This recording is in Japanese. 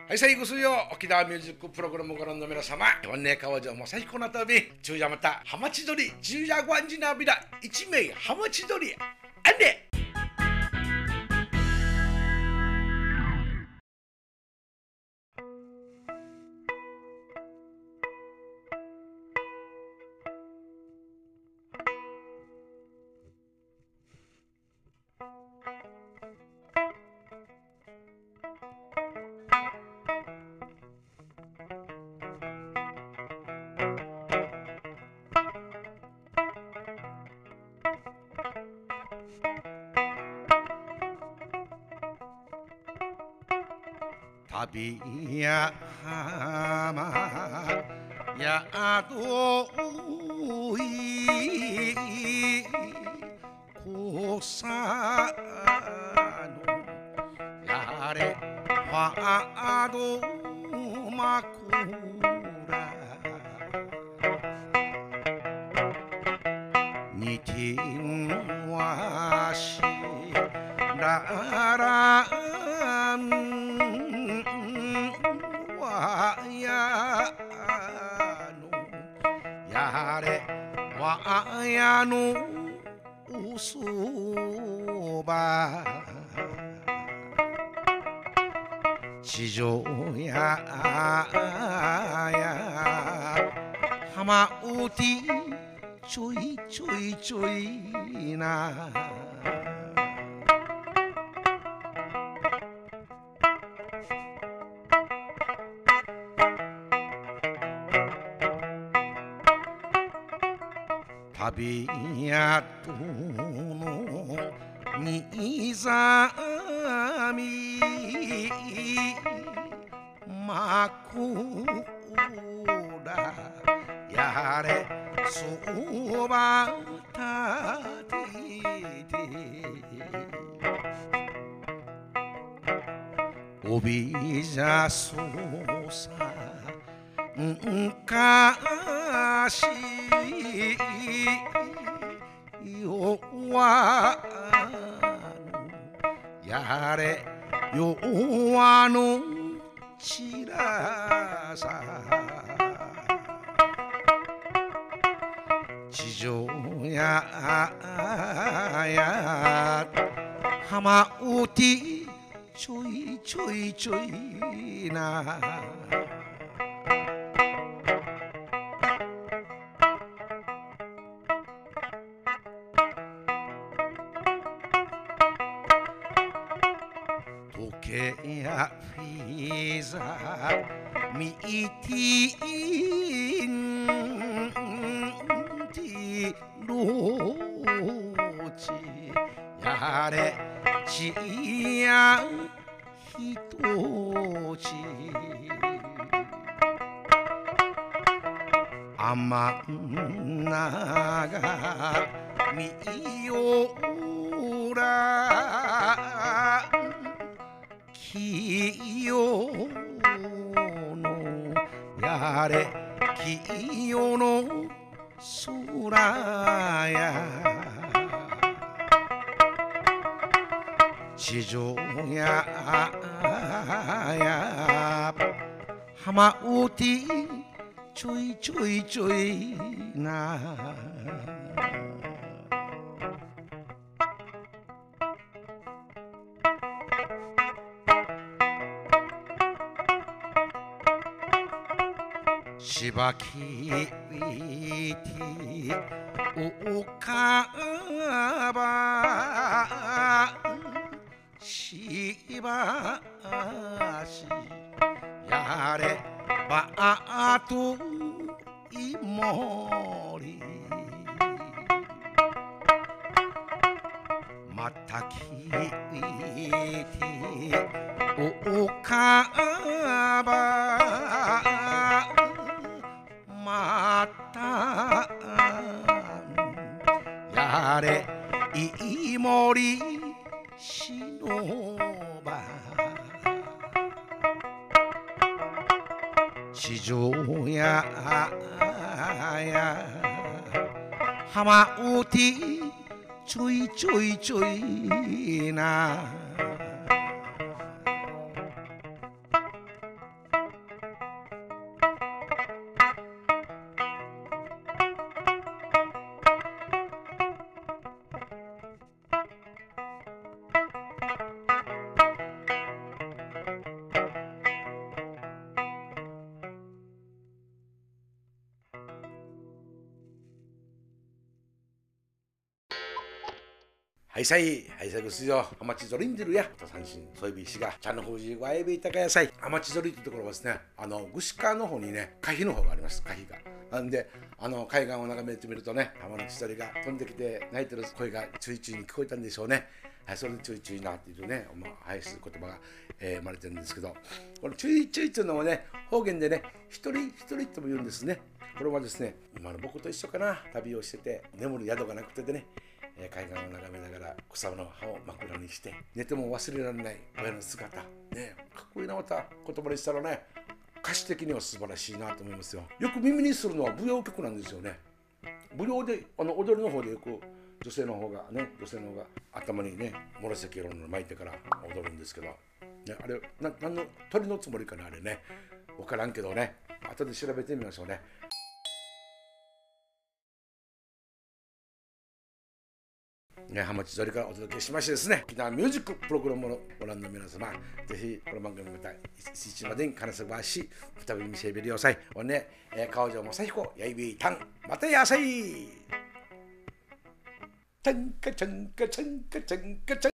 はい、最後水曜沖縄ミュージックプログラムご覧の皆様、本音川上正彦の旅、中夜またハマチドリ、中夜ごんじなびら、一名ハマチドリ、あんね。旅や浜宿い小佐のやれファード枕にてんわしららんわやのやれわやのおそば地上や浜うてちょいちょいちょいな旅やとのにざみまこらやれそばたてておびじゃそうさかし弱やれ弱のちらさ地上や浜うてちょいちょいちょいな時計やフィーザーミーティンティローチやれちやひとちあまんながみよらきよのやれきよの空や地上や浜うてちょいちょいちょいなしばきびておかばしばしやればあといもりまたきびておかばまたやれいもりしのば地上や浜うてちょいちょいちょいなはいさい、はいさぐすよ、浜地鳥に出るや、と三振、そういうびしが、茶の富士、わえびいたかやさい、浜地鳥ってところはですね、串川の方にね、海碑の方があります、海碑が。なんで、海岸を眺めてみるとね、浜の千鳥が飛んできて鳴いてる声がちゅいちゅいに聞こえたんでしょうね。はい、それでちゅいちゅいなっていうね、愛する言葉が、生まれてるんですけど、このちゅいちゅいっていうのもね、方言でね、一人一人とも言うんですね。これはですね、今の僕と一緒かな、旅をしてて、眠る宿がなくてでね、海岸を眺めながら草の葉を枕にして寝ても忘れられない親の姿ね、かっこいいな。また言葉にしたらね、歌詞的には素晴らしいなと思いますよ。よく耳にするのは舞踊曲なんですよね。舞踊で踊りの方でよく女性の方が頭にね紫色の巻いてから踊るんですけど、ね、あれ何の鳥のつもりかな、あれね、分からんけどね、後で調べてみましょうね。浜地鳥からお届けしましてですね、沖縄ミュージックプログラムをご覧の皆様、ぜひこの番組また一日までに金瀬ばし再び見せびりよさい。おね、川上正彦やいびいたんまたやさい。チャンカチャンカチャンカチャンカチャン